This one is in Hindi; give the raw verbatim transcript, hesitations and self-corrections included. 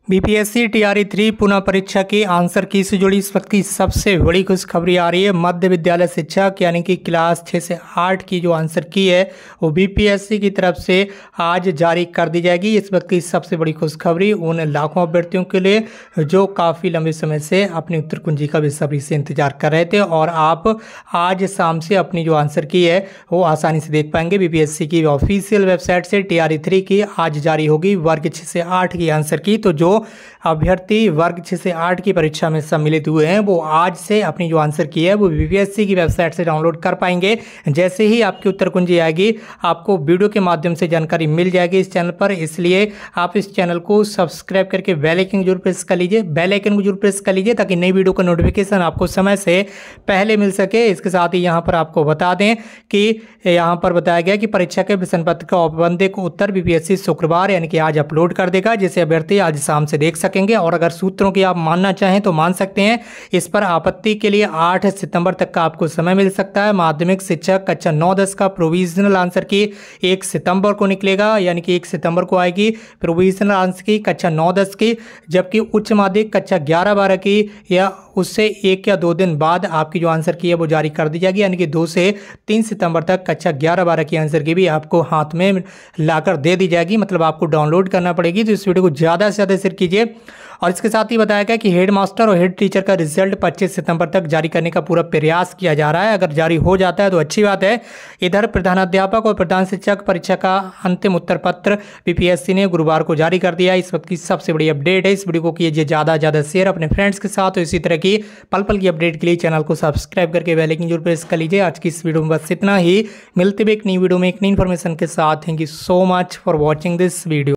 बीपीएससी टीआरई थ्री पुनः परीक्षा की आंसर की से जुड़ी इस वक्त की सबसे बड़ी खुशखबरी आ रही है। मध्य विद्यालय शिक्षक यानी कि क्लास छः से आठ की जो आंसर की है वो बीपीएससी की तरफ से आज जारी कर दी जाएगी। इस वक्त की सबसे बड़ी खुशखबरी उन लाखों अभ्यर्थियों के लिए जो काफ़ी लंबे समय से अपनी उत्तर कुंजी का बेसब्री से इंतजार कर रहे थे और आप आज शाम से अपनी जो आंसर की है वो आसानी से देख पाएंगे। बीपीएससी की ऑफिशियल वेबसाइट से टीआरई थ्री की आज जारी होगी वर्ग छः से आठ की आंसर की। तो जो अभ्यर्थी वर्ग छः से आठ की परीक्षा में सम्मिलित हुए हैं वो आज से अपनी जो आंसर की है वो बीपीएससी की वेबसाइट से डाउनलोड कर पाएंगे। जैसे ही आपकी उत्तर कुंजी आएगी आपको वीडियो के माध्यम से जानकारी मिल जाएगी इस चैनल पर, इसलिए आप इस चैनल को सब्सक्राइब करके बेल आइकन जरूर प्रेस कर लीजिए बेल आइकन को जरूर प्रेस कर लीजिए ताकि नई वीडियो का नोटिफिकेशन आपको समय से पहले मिल सके। इसके साथ ही यहाँ पर आपको बता दें कि यहाँ पर बताया गया कि परीक्षा के प्रश्न पत्र का औपबंधिक उत्तर बीपीएससी शुक्रवार यानी कि आज अपलोड कर देगा, जिसे अभ्यर्थी आज शाम से देख सकेंगे। और अगर सूत्रों की आप मानना चाहें तो मान सकते हैं। इस पर आपत्ति के लिए आठ सितंबर तक का आपको समय मिल सकता है। माध्यमिक शिक्षक कक्षा नौ दस का प्रोविजनल आंसर की एक सितंबर को निकलेगा, यानी कि एक सितंबर को आएगी प्रोविजनल आंसर की कक्षा नौ दस की, जबकि उच्च माध्यमिक कक्षा ग्यारह बारह की या उससे एक या दो दिन बाद आपकी जो आंसर की है वो जारी कर दी जाएगी, यानी कि दो से तीन सितंबर तक कक्षा ग्यारह बारह की आंसर की भी आपको हाथ में लाकर दे दी जाएगी, मतलब आपको डाउनलोड करना पड़ेगी। तो इस वीडियो को ज़्यादा से ज़्यादा शेयर कीजिए। और इसके साथ ही बताया गया कि हेड मास्टर और हेड टीचर का रिजल्ट पच्चीस सितंबर तक जारी करने का पूरा प्रयास किया जा रहा है। अगर जारी हो जाता है तो अच्छी बात है। इधर प्रधानाध्यापक और प्रधान शिक्षक परीक्षा का अंतिम उत्तर पत्र बीपीएससी ने गुरुवार को जारी कर दिया। इस वक्त की सबसे बड़ी अपडेट है। इस वीडियो को कीजिए ज़्यादा से ज़्यादा शेयर अपने फ्रेंड्स के साथ। तो इसी तरह की पल पल की अपडेट के लिए चैनल को सब्सक्राइब करके बेल आइकन जरूर प्रेस कर लीजिए। आज की इस वीडियो में बस इतना ही। मिलते हुए एक नई वीडियो में एक नई इन्फॉर्मेशन के साथ। Thank you so much for watching this video.